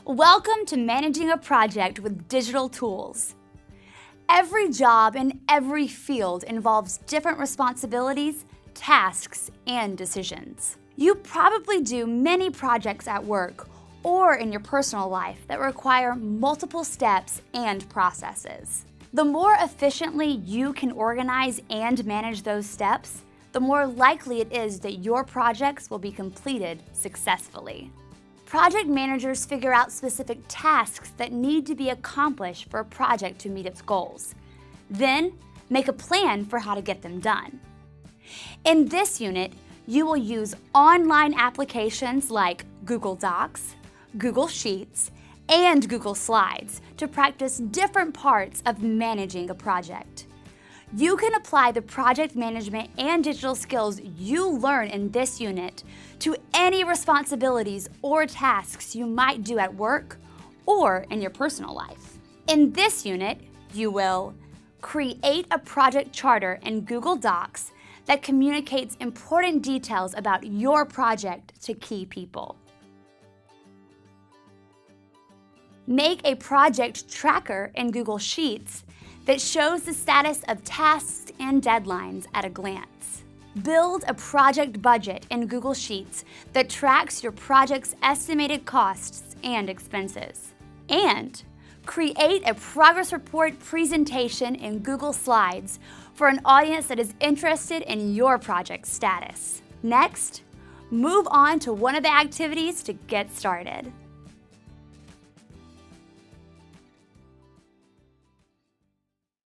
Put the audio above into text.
Welcome to managing a project with digital tools. Every job in every field involves different responsibilities, tasks, and decisions. You probably do many projects at work or in your personal life that require multiple steps and processes. The more efficiently you can organize and manage those steps, the more likely it is that your projects will be completed successfully. Project managers figure out specific tasks that need to be accomplished for a project to meet its goals. Then, make a plan for how to get them done. In this unit, you will use online applications like Google Docs, Google Sheets, and Google Slides to practice different parts of managing a project. You can apply the project management and digital skills you learn in this unit to any responsibilities or tasks you might do at work or in your personal life. In this unit, you will create a project charter in Google Docs that communicates important details about your project to key people. Make a project tracker in Google Sheets that shows the status of tasks and deadlines at a glance. Build a project budget in Google Sheets that tracks your project's estimated costs and expenses. And create a progress report presentation in Google Slides for an audience that is interested in your project status. Next, move on to one of the activities to get started.